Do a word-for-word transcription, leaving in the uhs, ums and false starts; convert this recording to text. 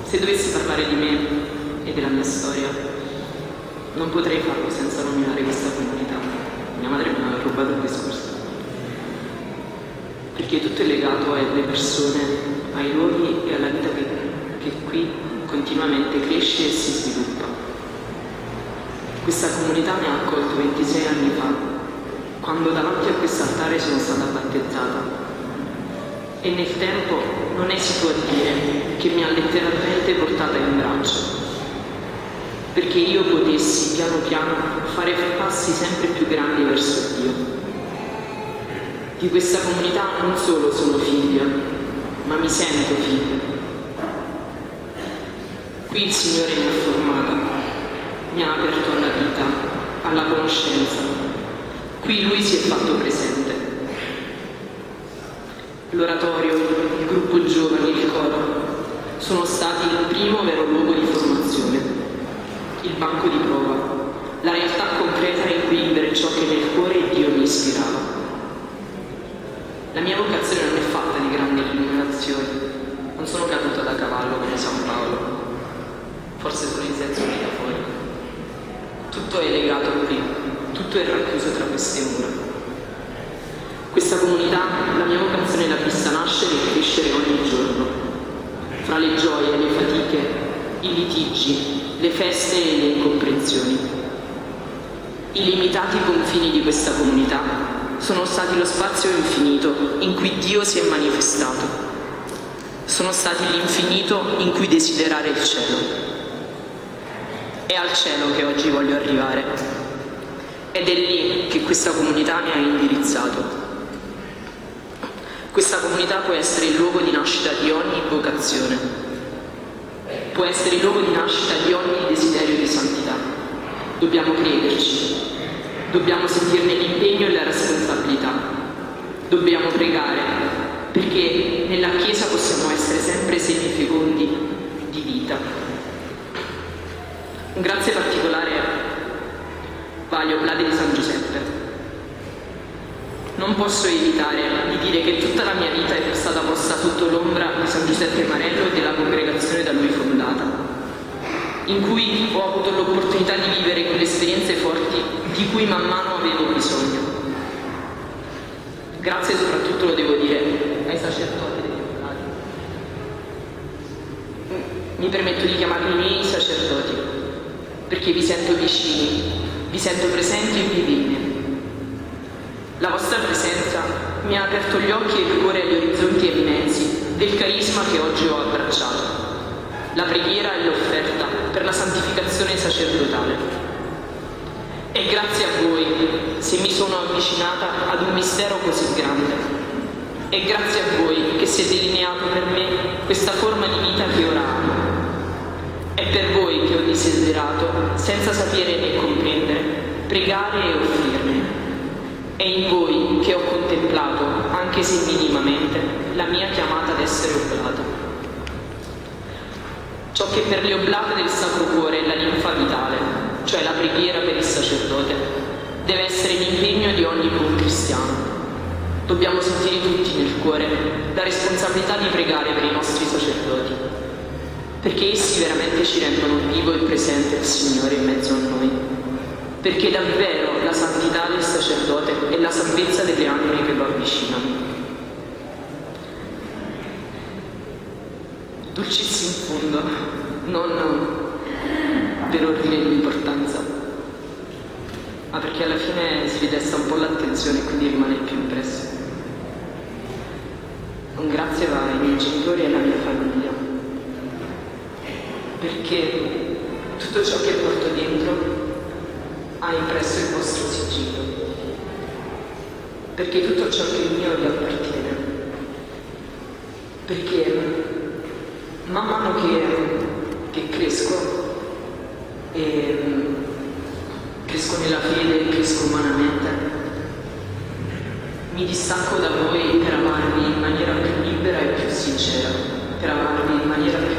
Se dovessi parlare di me e della mia storia, non potrei farlo senza nominare questa comunità. Mia madre mi aveva rubato il discorso. Perché tutto è legato alle persone, ai luoghi e alla vita che, che qui continuamente cresce e si sviluppa. Questa comunità mi ha accolto ventisei anni fa, quando davanti a quest'altare sono stata battezzata. E nel tempo non esito a dire che mi ha letteralmente portata in braccio, perché io potessi piano piano fare passi sempre più grandi verso Dio. Di questa comunità non solo sono figlia, ma mi sento figlia. Qui il Signore mi ha formata, mi ha aperto alla vita, alla conoscenza. Qui Lui si è fatto presente. L'oratorio, il gruppo giovani, il coro sono stati il primo vero luogo di formazione, il banco di prova, la realtà concreta in cui vivere ciò che nel cuore Dio mi ispirava. La mia vocazione non è fatta di grandi illuminazioni, non sono caduta da cavallo come San Paolo, forse sono in senso metaforico. Tutto è legato qui, tutto è racchiuso tra queste mura. Questa comunità, la mia vocazione l'ha vista nascere e crescere ogni giorno, fra le gioie, le fatiche, i litigi, le feste e le incomprensioni. I limitati confini di questa comunità sono stati lo spazio infinito in cui Dio si è manifestato. Sono stati l'infinito in cui desiderare il cielo. È al cielo che oggi voglio arrivare. Ed è lì che questa comunità mi ha indirizzato. Questa comunità può essere il luogo di nascita di ogni vocazione, può essere il luogo di nascita di ogni desiderio di santità. Dobbiamo crederci, dobbiamo sentirne l'impegno e la responsabilità, dobbiamo pregare, perché nella Chiesa possiamo essere sempre semi fecondi di vita. Un grazie particolare va agli Oblati di San Giuseppe. Non posso evitare di dire che tutta la mia vita è stata posta sotto l'ombra di San Giuseppe Marello e della congregazione da lui fondata, in cui ho avuto l'opportunità di vivere quelle esperienze forti di cui man mano avevo bisogno. Grazie soprattutto, lo devo dire, ai sacerdoti degli Oblati. Mi permetto di chiamarli i miei sacerdoti, perché vi sento vicini, vi sento presenti e vivi. La vostra presenza mi ha aperto gli occhi e il cuore agli orizzonti immensi del carisma che oggi ho abbracciato, la preghiera e l'offerta per la santificazione sacerdotale. E grazie a voi se mi sono avvicinata ad un mistero così grande. E grazie a voi che si è delineato per me questa forma di vita che ora amo. È per voi che ho desiderato, senza sapere né comprendere, pregare e offrirmi. È in voi che ho contemplato, anche se minimamente, la mia chiamata ad essere oblato. Ciò che per le oblate del Sacro Cuore è la linfa vitale, cioè la preghiera per il sacerdote, deve essere l'impegno di ogni buon cristiano. Dobbiamo sentire tutti nel cuore la responsabilità di pregare per i nostri sacerdoti, perché essi veramente ci rendono vivo e presente il Signore in mezzo a noi. Perché davvero la santità del sacerdote è la salvezza delle anime che lo avvicinano. Dulcis in fondo, non per ordine di importanza, ma perché alla fine si ridesta un po' l'attenzione e quindi rimane più impresso. Un grazie va ai miei genitori e alla mia famiglia, perché tutto ciò che porto dentro ha impresso il vostro sigillo, perché tutto ciò che è mio vi appartiene, perché man mano che, che cresco e cresco nella fede e cresco umanamente, mi distacco da voi per amarvi in maniera più libera e più sincera, per amarvi in maniera più